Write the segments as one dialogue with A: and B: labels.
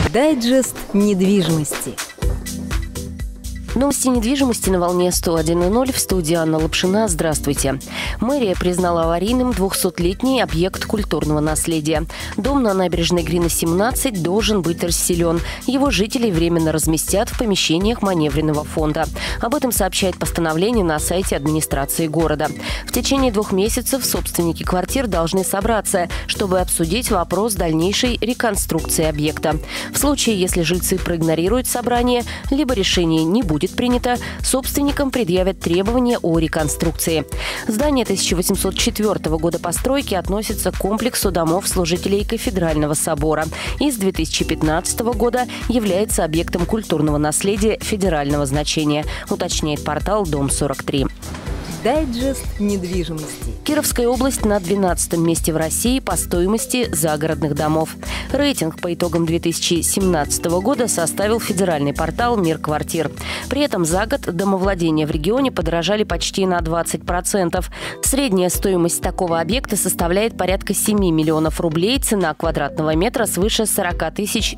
A: Дайджест недвижимости.
B: Новости недвижимости на волне 101.0. В студии Анна Лапшина. Здравствуйте. Мэрия признала аварийным 200-летний объект культурного наследия. Дом на набережной Грина, 17 должен быть расселен. Его жителей временно разместят в помещениях маневренного фонда. Об этом сообщает постановление на сайте администрации города. В течение 2 месяцев собственники квартир должны собраться, чтобы обсудить вопрос дальнейшей реконструкции объекта. В случае, если жильцы проигнорируют собрание, либо решение не будет принято, собственникам предъявят требования о реконструкции. Здание 1804 года постройки относится к комплексу домов служителей Кафедрального собора и с 2015 года является объектом культурного наследия федерального значения, уточняет портал Дом-43.
A: Дайджест недвижимости.
B: Кировская область на 12-м месте в России по стоимости загородных домов. Рейтинг по итогам 2017 года составил федеральный портал «Мир квартир». При этом за год домовладения в регионе подорожали почти на 20%. Средняя стоимость такого объекта составляет порядка 7 миллионов рублей, цена квадратного метра свыше 40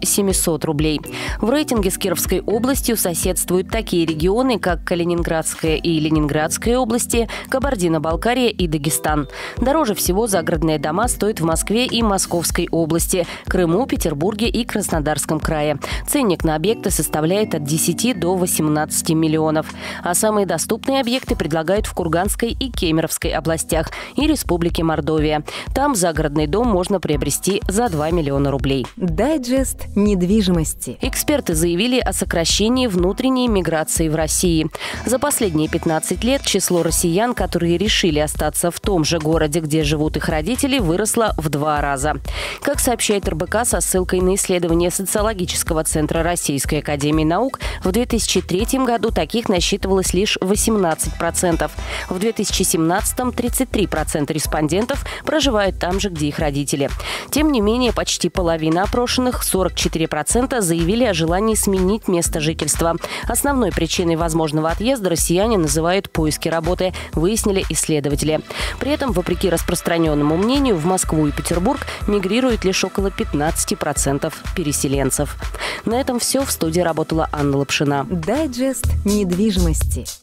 B: 700 рублей. В рейтинге с Кировской областью соседствуют такие регионы, как Калининградская и Ленинградская области, Кабардино-Балкария и Дагестан. Дороже всего загородные дома стоят в Москве и Московской области, Крыму, Петербурге и Краснодарском крае. Ценник на объекты составляет от 10 до 18 миллионов. А самые доступные объекты предлагают в Курганской и Кемеровской областях и Республике Мордовия. Там загородный дом можно приобрести за 2 миллиона рублей.
A: Дайджест недвижимости.
B: Эксперты заявили о сокращении внутренней миграции в России. За последние 15 лет число россиян, которые решили остаться в том же городе, где живут их родители, выросло в 2 раза. Как сообщает РБК со ссылкой на исследование социологического центра Российской академии наук, в 2003 году таких насчитывалось лишь 18%. В 2017-м 33% респондентов проживают там же, где их родители. Тем не менее, почти половина опрошенных, 44%, заявили о желании сменить место жительства. Основной причиной возможного отъезда россияне называют поиски работы, выяснили исследователи. При этом, вопреки распространенному мнению, в Москву и Петербург мигрирует лишь около 15% переселенцев. На этом все. В студии работала Анна Лапшина.
A: Дайджест недвижимости.